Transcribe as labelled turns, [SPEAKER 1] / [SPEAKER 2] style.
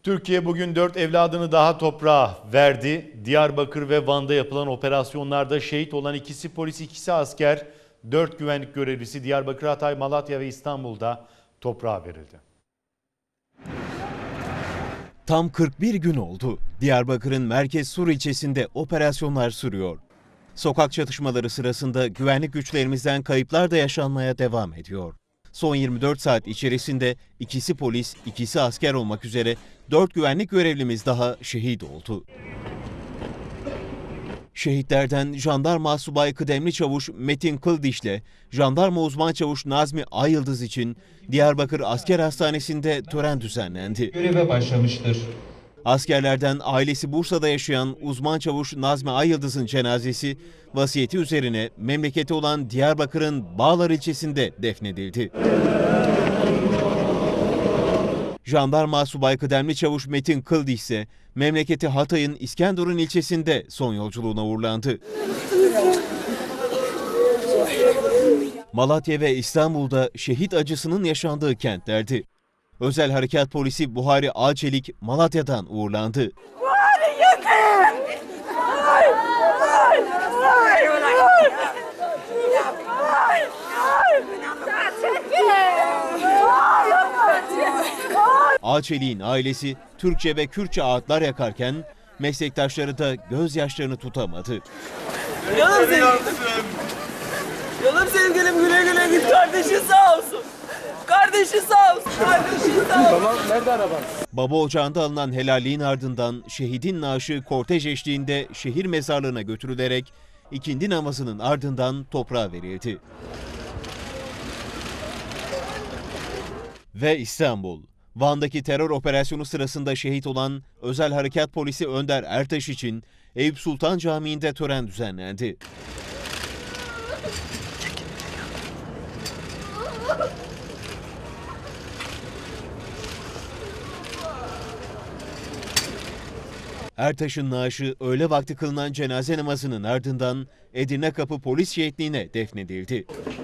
[SPEAKER 1] Türkiye bugün 4 evladını daha toprağa verdi. Diyarbakır ve Van'da yapılan operasyonlarda şehit olan ikisi polis, ikisi asker, 4 güvenlik görevlisi Diyarbakır, Hatay, Malatya ve İstanbul'da toprağa verildi.
[SPEAKER 2] Tam 41 gün oldu. Diyarbakır'ın Merkez Sur ilçesinde operasyonlar sürüyor. Sokak çatışmaları sırasında güvenlik güçlerimizden kayıplar da yaşanmaya devam ediyor. Son 24 saat içerisinde ikisi polis, ikisi asker olmak üzere 4 güvenlik görevlimiz daha şehit oldu. Şehitlerden Jandarma Subay Kıdemli Çavuş Metin Kıldiş'le Jandarma Uzman Çavuş Nazmi Ayıldız için Diyarbakır Asker Hastanesi'nde tören düzenlendi.
[SPEAKER 3] Göreve başlamıştır.
[SPEAKER 2] Askerlerden ailesi Bursa'da yaşayan uzman çavuş Nazmi Ayıldız'ın cenazesi vasiyeti üzerine memleketi olan Diyarbakır'ın Bağlar ilçesinde defnedildi. Jandarma Subay Kıdemli Çavuş Metin Kıldiş ise memleketi Hatay'ın İskenderun ilçesinde son yolculuğuna uğurlandı. Malatya ve İstanbul'da şehit acısının yaşandığı kentlerdi. Özel Harekat Polisi Buhari Alçelik Malatya'dan uğurlandı.
[SPEAKER 4] Buhari yeter!
[SPEAKER 2] Alçelik'in ailesi Türkçe ve Kürtçe ağıtlar yakarken meslektaşları da gözyaşlarını tutamadı.
[SPEAKER 4] Canım sevgilim! Canım sevgilim, güle güle git, kardeşin sağ olsun! Kardeşin sağ olsun! Kardeşin sağ olsun!
[SPEAKER 5] Tamam, nerede araban?
[SPEAKER 2] Baba ocağında alınan helalliğin ardından şehidin naaşı kortej eşliğinde şehir mezarlığına götürülerek ikindi namazının ardından toprağa verildi. Ve İstanbul. Van'daki terör operasyonu sırasında şehit olan Özel Harekat Polisi Önder Ertaş için Eyüp Sultan Camii'nde tören düzenlendi. Ertaş'ın naaşı öğle vakti kılınan cenaze namazının ardından Edirne Kapı Polis Şehitliği'ne defnedildi.